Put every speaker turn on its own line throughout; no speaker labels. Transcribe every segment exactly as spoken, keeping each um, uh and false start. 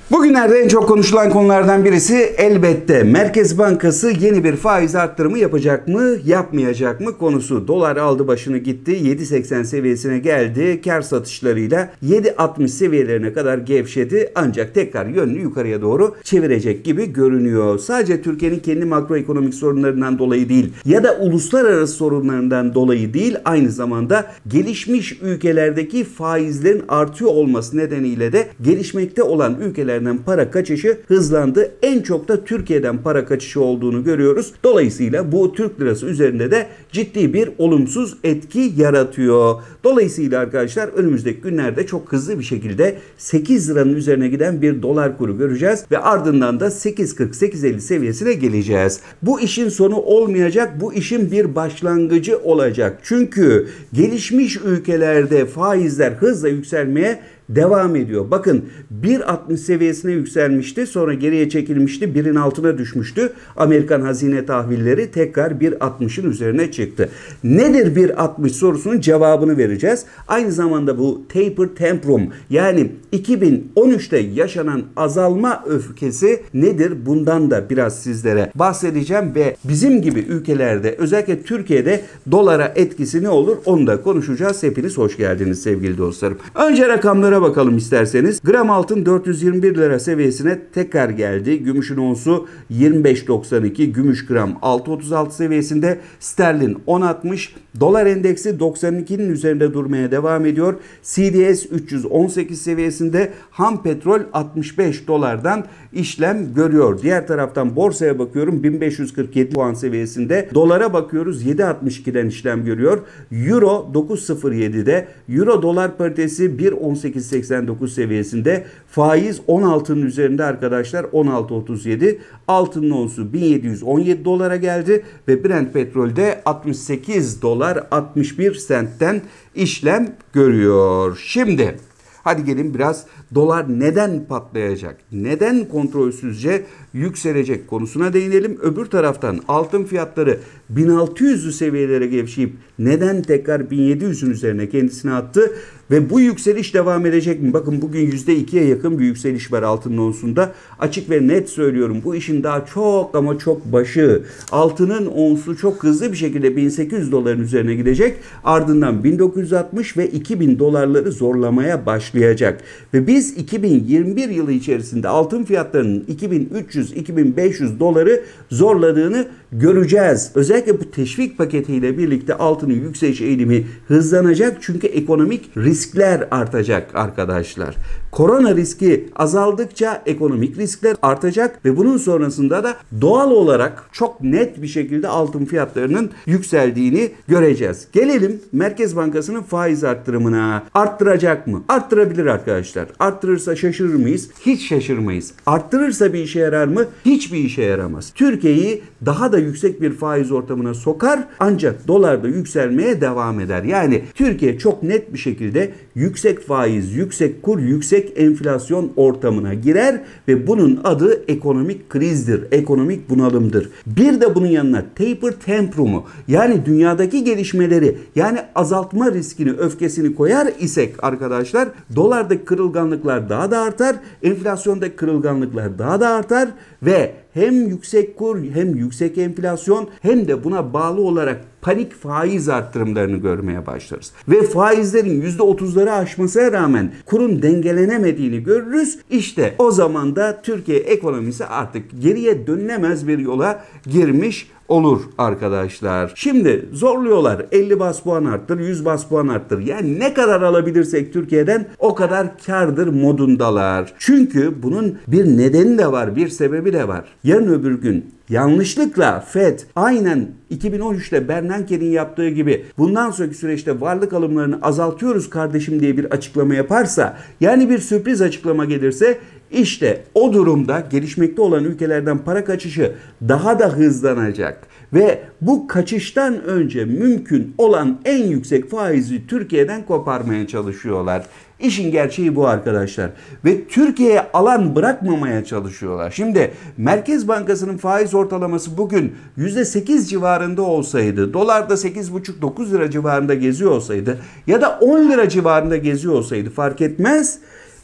Bugünlerde en çok konuşulan konulardan birisi elbette Merkez Bankası yeni bir faiz arttırımı yapacak mı, yapmayacak mı konusu. Dolar aldı başını gitti, yedi seksen seviyesine geldi. Kar satışlarıyla yedi altmış seviyelerine kadar gevşedi. Ancak tekrar yönünü yukarıya doğru çevirecek gibi görünüyor. Sadece Türkiye'nin kendi makroekonomik sorunlarından dolayı değil ya da uluslararası sorunlarından dolayı değil, aynı zamanda gelişmiş ülkelerdeki faizlerin artıyor olması nedeniyle de gelişmekte olan ülkeler para kaçışı hızlandı. En çok da Türkiye'den para kaçışı olduğunu görüyoruz. Dolayısıyla bu Türk lirası üzerinde de ciddi bir olumsuz etki yaratıyor. Dolayısıyla arkadaşlar önümüzdeki günlerde çok hızlı bir şekilde sekiz liranın üzerine giden bir dolar kuru göreceğiz ve ardından da sekiz kırk sekiz elli seviyesine geleceğiz. Bu işin sonu olmayacak. Bu işin bir başlangıcı olacak. Çünkü gelişmiş ülkelerde faizler hızla yükselmeye devam ediyor. Bakın bir altmış seviyesine yükselmişti. Sonra geriye çekilmişti. birin altına düşmüştü. Amerikan hazine tahvilleri tekrar bir altmışın üzerine çıktı. Nedir bir altmış sorusunun cevabını vereceğiz. Aynı zamanda bu taper tantrum yani iki bin on üçte yaşanan azalma öfkesi nedir? Bundan da biraz sizlere bahsedeceğim ve bizim gibi ülkelerde özellikle Türkiye'de dolara etkisi ne olur? Onu da konuşacağız. Hepiniz hoş geldiniz sevgili dostlarım. Önce rakamlara bakalım isterseniz. Gram altın dört yüz yirmi bir lira seviyesine tekrar geldi. Gümüşün onsu yirmi beş doksan iki, gümüş gram altı otuz altı seviyesinde, sterlin on altmış, dolar endeksi doksan ikinin üzerinde durmaya devam ediyor. C D S üç yüz on sekiz seviyesinde, ham petrol altmış beş dolardan işlem görüyor. Diğer taraftan borsaya bakıyorum, bin beş yüz kırk yedi puan seviyesinde. Dolara bakıyoruz, yedi altmış ikiden işlem görüyor. Euro dokuz sıfır yedide, euro dolar paritesi bir on sekiz seksen dokuz seviyesinde, faiz on altının üzerinde arkadaşlar, on altı otuz yedi. Altının onsu bin yedi yüz on yedi dolara geldi ve Brent petrolde altmış sekiz dolar altmış bir sentten işlem görüyor. Şimdi hadi gelin biraz dolar neden patlayacak, neden kontrolsüzce yükselecek konusuna değinelim. Öbür taraftan altın fiyatları bin altı yüzlü seviyelere gevşeyip neden tekrar bin yedi yüzün üzerine kendisini attı ve bu yükseliş devam edecek mi? Bakın bugün yüzde ikiye yakın bir yükseliş var altının onsunda. Açık ve net söylüyorum, bu işin daha çok ama çok başı. Altının onsu çok hızlı bir şekilde bin sekiz yüz doların üzerine gidecek. Ardından bin dokuz yüz altmış ve iki bin dolarları zorlamaya başlayacak. Ve biz iki bin yirmi bir yılı içerisinde altın fiyatlarının iki bin üç yüz iki bin beş yüz doları zorladığını göreceğiz. Özellikle bu teşvik paketiyle birlikte altının yükseliş eğilimi hızlanacak. Çünkü ekonomik riskler artacak arkadaşlar. Korona riski azaldıkça ekonomik riskler artacak ve bunun sonrasında da doğal olarak çok net bir şekilde altın fiyatlarının yükseldiğini göreceğiz. Gelelim Merkez Bankası'nın faiz arttırımına. Arttıracak mı? Arttırabilir arkadaşlar. Arttırırsa şaşırır mıyız? Hiç şaşırmayız. Arttırırsa bir işe yarar mı? Hiçbir işe yaramaz. Türkiye'yi daha da yüksek bir faiz ortamına sokar, ancak dolar da yükselmeye devam eder. Yani Türkiye çok net bir şekilde yüksek faiz, yüksek kur, yüksek enflasyon ortamına girer ve bunun adı ekonomik krizdir, ekonomik bunalımdır. Bir de bunun yanına taper tantrumu yani dünyadaki gelişmeleri yani azaltma riskini, öfkesini koyar isek arkadaşlar, dolardaki kırılganlıklar daha da artar, enflasyondaki kırılganlıklar daha da artar ve hem yüksek kur hem yüksek enflasyon hem de buna bağlı olarak panik faiz arttırımlarını görmeye başlarız. Ve faizlerin yüzde otuzları aşmasına rağmen kurun dengelenemediğini görürüz. İşte o zaman da Türkiye ekonomisi artık geriye dönülemez bir yola girmiş olur arkadaşlar. Şimdi zorluyorlar. elli bas puan arttır, yüz bas puan arttır. Yani ne kadar alabilirsek Türkiye'den o kadar kârdır modundalar. Çünkü bunun bir nedeni de var, bir sebebi de var. Yarın öbür gün yanlışlıkla Fed aynen iki bin on üçte Bernanke'nin yaptığı gibi bundan sonraki süreçte varlık alımlarını azaltıyoruz kardeşim diye bir açıklama yaparsa, yani bir sürpriz açıklama gelirse, işte o durumda gelişmekte olan ülkelerden para kaçışı daha da hızlanacak. Ve bu kaçıştan önce mümkün olan en yüksek faizi Türkiye'den koparmaya çalışıyorlar. İşin gerçeği bu arkadaşlar. Ve Türkiye'ye alan bırakmamaya çalışıyorlar. Şimdi Merkez Bankası'nın faiz ortalaması bugün yüzde sekiz civarında olsaydı, dolar da sekiz buçuk dokuz lira civarında geziyor olsaydı ya da on lira civarında geziyor olsaydı fark etmez.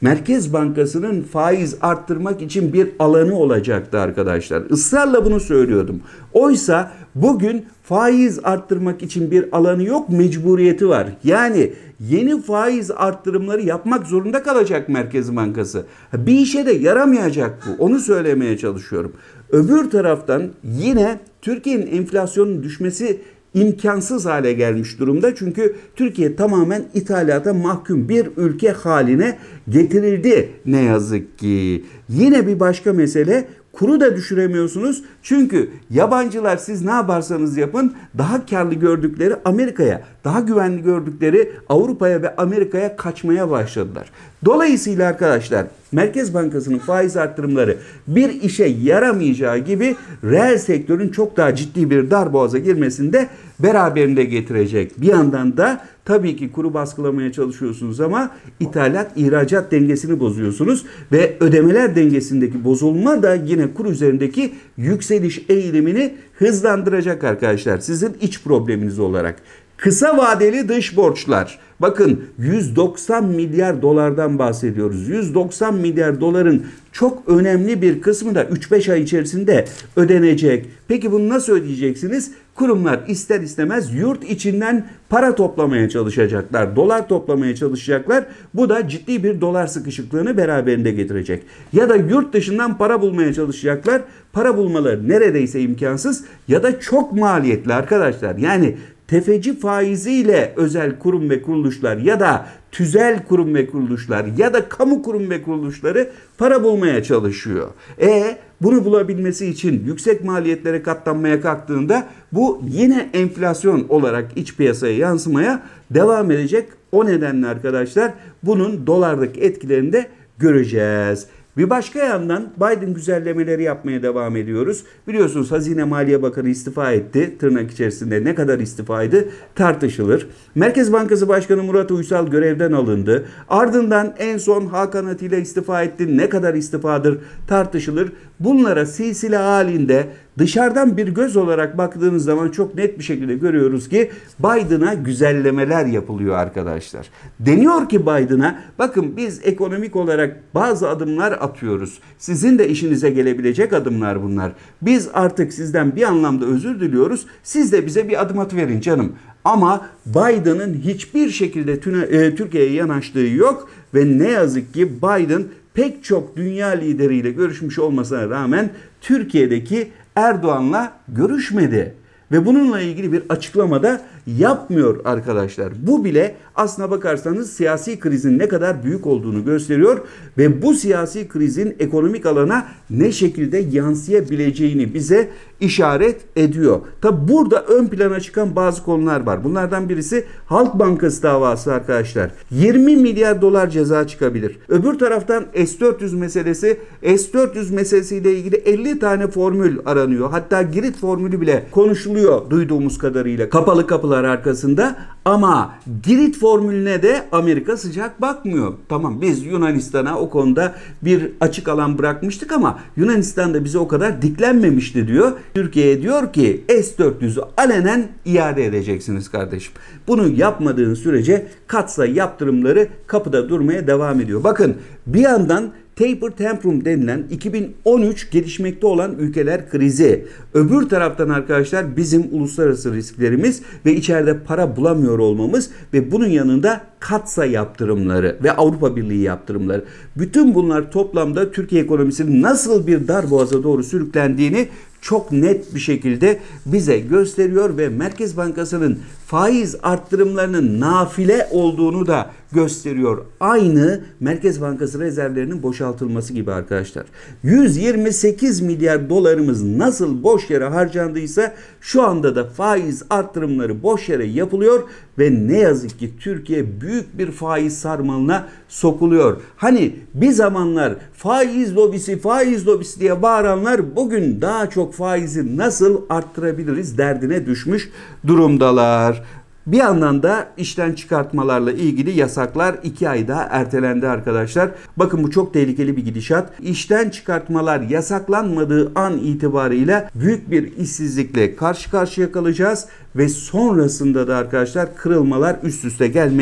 Merkez Bankası'nın faiz arttırmak için bir alanı olacaktı arkadaşlar. Israrla bunu söylüyordum. Oysa bugün faiz arttırmak için bir alanı yok, mecburiyeti var. Yani yeni faiz arttırımları yapmak zorunda kalacak Merkez Bankası. Bir işe de yaramayacak bu. Onu söylemeye çalışıyorum. Öbür taraftan yine Türkiye'nin enflasyonun düşmesi imkansız hale gelmiş durumda. Çünkü Türkiye tamamen ithalata mahkum bir ülke haline getirildi ne yazık ki. Yine bir başka mesele, kuru da düşüremiyorsunuz. Çünkü yabancılar siz ne yaparsanız yapın daha karlı gördükleri Amerika'ya, daha güvenli gördükleri Avrupa'ya ve Amerika'ya kaçmaya başladılar. Dolayısıyla arkadaşlar Merkez Bankası'nın faiz arttırımları bir işe yaramayacağı gibi reel sektörün çok daha ciddi bir darboğaza girmesini de beraberinde getirecek. Bir yandan da tabii ki kuru baskılamaya çalışıyorsunuz ama ithalat ihracat dengesini bozuyorsunuz ve ödemeler dengesindeki bozulma da yine kur üzerindeki yükseliş eğilimini hızlandıracak arkadaşlar. Sizin iç probleminiz olarak. Kısa vadeli dış borçlar. Bakın yüz doksan milyar dolardan bahsediyoruz. yüz doksan milyar doların çok önemli bir kısmı da üç beş ay içerisinde ödenecek. Peki bunu nasıl ödeyeceksiniz? Kurumlar ister istemez yurt içinden para toplamaya çalışacaklar. Dolar toplamaya çalışacaklar. Bu da ciddi bir dolar sıkışıklığını beraberinde getirecek. Ya da yurt dışından para bulmaya çalışacaklar. Para bulmaları neredeyse imkansız ya da çok maliyetli arkadaşlar. Yani tefeci faiziyle özel kurum ve kuruluşlar ya da tüzel kurum ve kuruluşlar ya da kamu kurum ve kuruluşları para bulmaya çalışıyor. E bunu bulabilmesi için yüksek maliyetlere katlanmaya kalktığında bu yine enflasyon olarak iç piyasaya yansımaya devam edecek. O nedenle arkadaşlar bunun dolardaki etkilerini de göreceğiz. Bir başka yandan Biden güzellemeleri yapmaya devam ediyoruz. Biliyorsunuz Hazine Maliye Bakanı istifa etti. Tırnak içerisinde ne kadar istifaydı tartışılır. Merkez Bankası Başkanı Murat Uysal görevden alındı. Ardından en son Hakan Atilla istifa etti. Ne kadar istifadır tartışılır. Bunlara silsile halinde dışarıdan bir göz olarak baktığınız zaman çok net bir şekilde görüyoruz ki Biden'a güzellemeler yapılıyor arkadaşlar. Deniyor ki Biden'a bakın biz ekonomik olarak bazı adımlar atıyoruz. Sizin de işinize gelebilecek adımlar bunlar. Biz artık sizden bir anlamda özür diliyoruz. Siz de bize bir adım atıverin canım. Ama Biden'ın hiçbir şekilde Türkiye'ye yanaştığı yok ve ne yazık ki Biden pek çok dünya lideriyle görüşmüş olmasına rağmen Türkiye'deki Erdoğan'la görüşmedi. Ve bununla ilgili bir açıklama da yapmıyor arkadaşlar. Bu bile aslına bakarsanız siyasi krizin ne kadar büyük olduğunu gösteriyor ve bu siyasi krizin ekonomik alana ne şekilde yansıyabileceğini bize işaret ediyor. Tabi burada ön plana çıkan bazı konular var. Bunlardan birisi Halk Bankası davası arkadaşlar. yirmi milyar dolar ceza çıkabilir. Öbür taraftan S dört yüz meselesi, S dört yüz meselesiyle ilgili elli tane formül aranıyor. Hatta Girit formülü bile konuşuluyor duyduğumuz kadarıyla kapalı kapılar arkasında. Ama Girit formülüne de Amerika sıcak bakmıyor. Tamam biz Yunanistan'a o konuda bir açık alan bırakmıştık ama Yunanistan da bize o kadar diklenmemişti diyor. Türkiye'ye diyor ki S dört yüzü alenen iade edeceksiniz kardeşim. Bunu yapmadığın sürece katsayı yaptırımları kapıda durmaya devam ediyor. Bakın bir yandan taper tantrum denilen iki bin on üç gelişmekte olan ülkeler krizi. Öbür taraftan arkadaşlar bizim uluslararası risklerimiz ve içeride para bulamıyor olmamız ve bunun yanında katsayı yaptırımları ve Avrupa Birliği yaptırımları. Bütün bunlar toplamda Türkiye ekonomisinin nasıl bir darboğaza doğru sürüklendiğini çok net bir şekilde bize gösteriyor ve Merkez Bankası'nın faiz arttırımlarının nafile olduğunu da gösteriyor. Aynı Merkez Bankası rezervlerinin boşaltılması gibi arkadaşlar. yüz yirmi sekiz milyar dolarımız nasıl boş yere harcandıysa şu anda da faiz arttırımları boş yere yapılıyor ve ne yazık ki Türkiye büyük bir faiz sarmalına sokuluyor. Hani bir zamanlar faiz lobisi, faiz lobisi diye bağıranlar bugün daha çok faizi nasıl arttırabiliriz derdine düşmüş durumdalar. Bir yandan da işten çıkartmalarla ilgili yasaklar iki ay daha ertelendi arkadaşlar. Bakın bu çok tehlikeli bir gidişat. İşten çıkartmalar yasaklanmadığı an itibarıyla büyük bir işsizlikle karşı karşıya kalacağız ve sonrasında da arkadaşlar kırılmalar üst üste gelmeye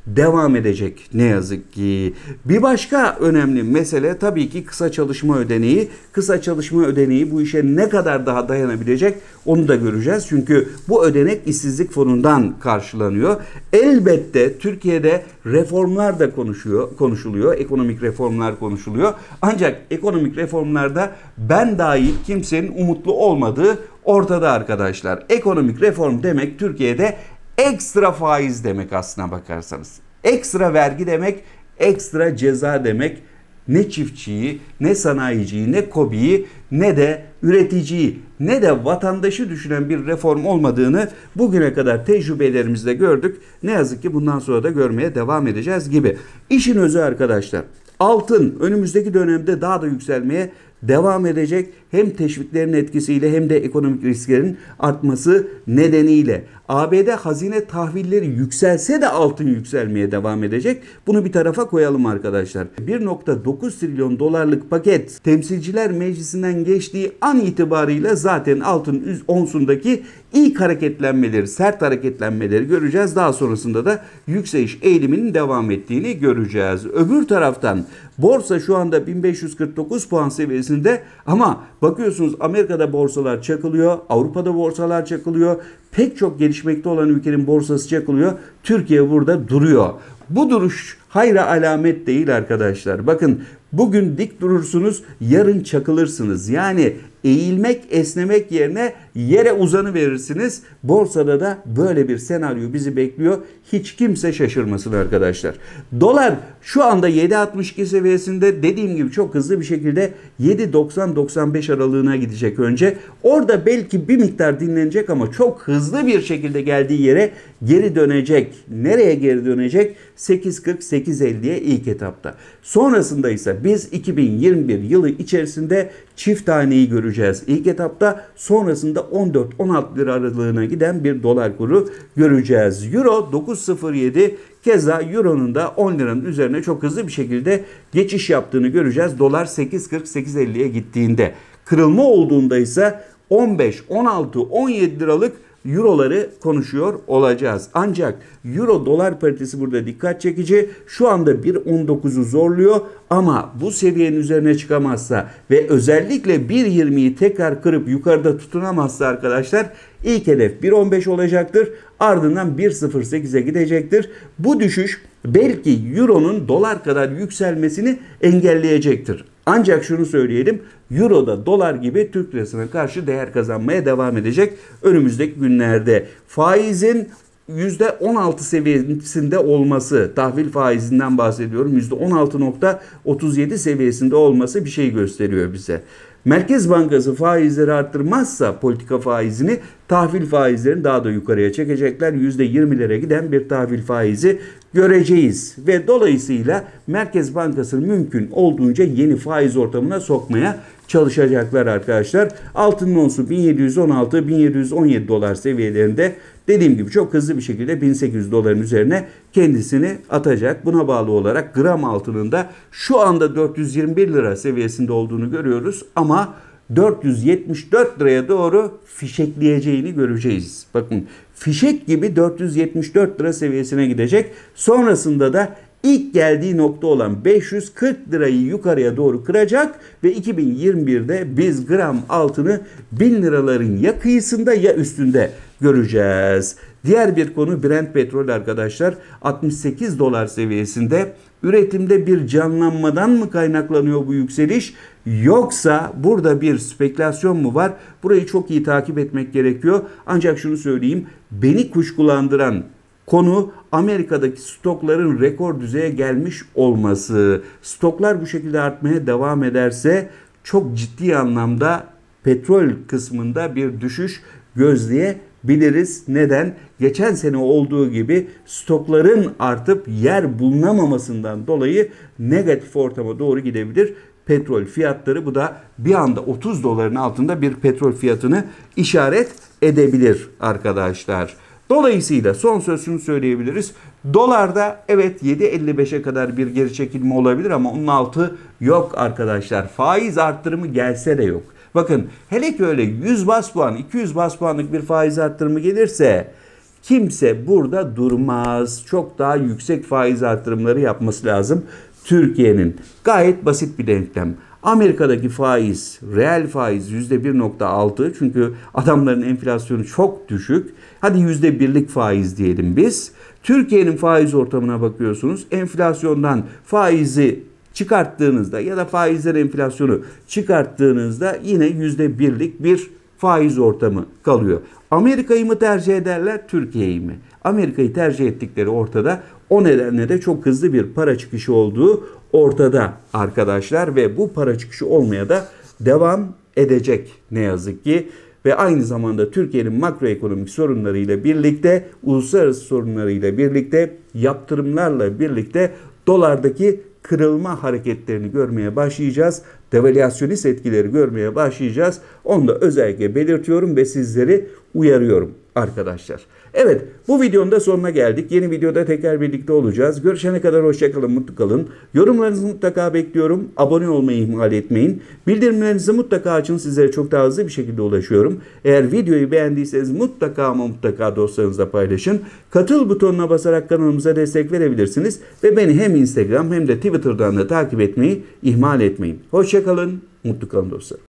devam edecek ne yazık ki. Bir başka önemli mesele tabii ki kısa çalışma ödeneği. Kısa çalışma ödeneği bu işe ne kadar daha dayanabilecek onu da göreceğiz. Çünkü bu ödenek işsizlik fonundan karşılanıyor. Elbette Türkiye'de reformlar da konuşuyor, konuşuluyor. Ekonomik reformlar konuşuluyor. Ancak ekonomik reformlarda ben dahil kimsenin umutlu olmadığı ortada arkadaşlar. Ekonomik reform demek Türkiye'de ekstra faiz demek aslına bakarsanız. Ekstra vergi demek, ekstra ceza demek. Ne çiftçiyi, ne sanayiciyi, ne KOBİ'yi, ne de üreticiyi, ne de vatandaşı düşünen bir reform olmadığını bugüne kadar tecrübelerimizde gördük. Ne yazık ki bundan sonra da görmeye devam edeceğiz gibi. İşin özü arkadaşlar, altın önümüzdeki dönemde daha da yükselmeye devam edecek. Hem teşviklerin etkisiyle hem de ekonomik risklerin artması nedeniyle. A B D hazine tahvilleri yükselse de altın yükselmeye devam edecek. Bunu bir tarafa koyalım arkadaşlar. bir virgül dokuz trilyon dolarlık paket Temsilciler Meclisi'nden geçtiği an itibarıyla zaten altın onsundaki ilk hareketlenmeleri, sert hareketlenmeleri göreceğiz. Daha sonrasında da yükseliş eğiliminin devam ettiğini göreceğiz. Öbür taraftan borsa şu anda bin beş yüz kırk dokuz puan seviyesinde ama bakıyorsunuz Amerika'da borsalar çakılıyor, Avrupa'da borsalar çakılıyor. Pek çok gelişmekte olan ülkenin borsası çakılıyor. Türkiye burada duruyor. Bu duruş hayra alamet değil arkadaşlar. Bakın bugün dik durursunuz, yarın çakılırsınız. Yani eğilmek, esnemek yerine yere uzanıverirsiniz. Borsada da böyle bir senaryo bizi bekliyor. Hiç kimse şaşırmasın arkadaşlar. Dolar şu anda yedi virgül altmış iki seviyesinde, dediğim gibi çok hızlı bir şekilde yedi doksan doksan beş aralığına gidecek önce. Orada belki bir miktar dinlenecek ama çok hızlı bir şekilde geldiği yere geri dönecek. Nereye geri dönecek? sekiz kırk sekiz elliye ilk etapta. Sonrasında ise biz iki bin yirmi bir yılı içerisinde çift taneyi göreceğiz ilk etapta. Sonrasında on dört on altı lira aralığına giden bir dolar kuru göreceğiz. Euro dokuz virgül sıfır yedi, keza Euro'nun da on liranın üzerine çok hızlı bir şekilde geçiş yaptığını göreceğiz. Dolar sekiz kırk sekiz elliye gittiğinde. Kırılma olduğunda ise on beş on altı on yedi liralık Euroları konuşuyor olacağız. Ancak Euro dolar paritesi burada dikkat çekici. Şu anda bir on dokuzu zorluyor ama bu seviyenin üzerine çıkamazsa ve özellikle bir yirmiyi tekrar kırıp yukarıda tutunamazsa arkadaşlar ilk hedef bir on beş olacaktır. Ardından bir sıfır sekize gidecektir. Bu düşüş belki Euro'nun dolar kadar yükselmesini engelleyecektir. Ancak şunu söyleyelim, Euro da dolar gibi Türk lirasına karşı değer kazanmaya devam edecek önümüzdeki günlerde. Faizin yüzde on altı seviyesinde olması, tahvil faizinden bahsediyorum, yüzde on altı virgül otuz yedi seviyesinde olması bir şey gösteriyor bize. Merkez Bankası faizleri arttırmazsa politika faizini, tahvil faizlerini daha da yukarıya çekecekler. yüzde yirmilere giden bir tahvil faizi göreceğiz. Ve dolayısıyla Merkez Bankası'nı mümkün olduğunca yeni faiz ortamına sokmaya çalışacaklar arkadaşlar. Altının onsu bin yedi yüz on altı bin yedi yüz on yedi dolar seviyelerinde, dediğim gibi çok hızlı bir şekilde bin sekiz yüz doların üzerine kendisini atacak. Buna bağlı olarak gram altının da şu anda dört yüz yirmi bir lira seviyesinde olduğunu görüyoruz ama dört yüz yetmiş dört liraya doğru fişekleyeceğini göreceğiz. Bakın fişek gibi dört yüz yetmiş dört lira seviyesine gidecek. Sonrasında da ilk geldiği nokta olan beş yüz kırk lirayı yukarıya doğru kıracak ve iki bin yirmi birde biz gram altını bin liraların ya kıyısında ya üstünde göreceğiz. Diğer bir konu Brent petrol arkadaşlar, altmış sekiz dolar seviyesinde. Üretimde bir canlanmadan mı kaynaklanıyor bu yükseliş, yoksa burada bir spekülasyon mu var? Burayı çok iyi takip etmek gerekiyor. Ancak şunu söyleyeyim, beni kuşkulandıran konu Amerika'daki stokların rekor düzeye gelmiş olması. Stoklar bu şekilde artmaya devam ederse çok ciddi anlamda petrol kısmında bir düşüş gözleyebiliriz. Neden? Geçen sene olduğu gibi stokların artıp yer bulunamamasından dolayı negatif ortama doğru gidebilir petrol fiyatları. Bu da bir anda otuz doların altında bir petrol fiyatını işaret edebilir arkadaşlar. Dolayısıyla son söz şunu söyleyebiliriz. Dolarda evet yedi elli beşe kadar bir geri çekilme olabilir ama onun altı yok arkadaşlar. Faiz arttırımı gelse de yok. Bakın hele ki öyle yüz bas puan, iki yüz bas puanlık bir faiz arttırımı gelirse Kimse burada durmaz. Çok daha yüksek faiz artırımları yapması lazım Türkiye'nin. Gayet basit bir denklem. Amerika'daki faiz, reel faiz yüzde bir nokta altı, çünkü adamların enflasyonu çok düşük. Hadi yüzde birlik faiz diyelim biz. Türkiye'nin faiz ortamına bakıyorsunuz. Enflasyondan faizi çıkarttığınızda ya da faizler enflasyonu çıkarttığınızda yine yüzde birlik bir faiz ortamı kalıyor. Amerika'yı mı tercih ederler, Türkiye'yi mi? Amerika'yı tercih ettikleri ortada. O nedenle de çok hızlı bir para çıkışı olduğu ortada arkadaşlar ve bu para çıkışı olmaya da devam edecek ne yazık ki. Ve aynı zamanda Türkiye'nin makroekonomik sorunlarıyla birlikte, uluslararası sorunlarıyla birlikte, yaptırımlarla birlikte dolardaki kırılma hareketlerini görmeye başlayacağız. Devalüasyonist etkileri görmeye başlayacağız. Onu da özellikle belirtiyorum ve sizleri uyarıyorum arkadaşlar. Evet, bu videonun da sonuna geldik. Yeni videoda tekrar birlikte olacağız. Görüşene kadar hoşça kalın, mutlu kalın. Yorumlarınızı mutlaka bekliyorum. Abone olmayı ihmal etmeyin. Bildirimlerinizi mutlaka açın. Sizlere çok daha hızlı bir şekilde ulaşıyorum. Eğer videoyu beğendiyseniz mutlaka ama mutlaka dostlarınızla paylaşın. Katıl butonuna basarak kanalımıza destek verebilirsiniz. Ve beni hem Instagram hem de Twitter'dan da takip etmeyi ihmal etmeyin. Hoşça kalın, mutlu kalın dostlarım.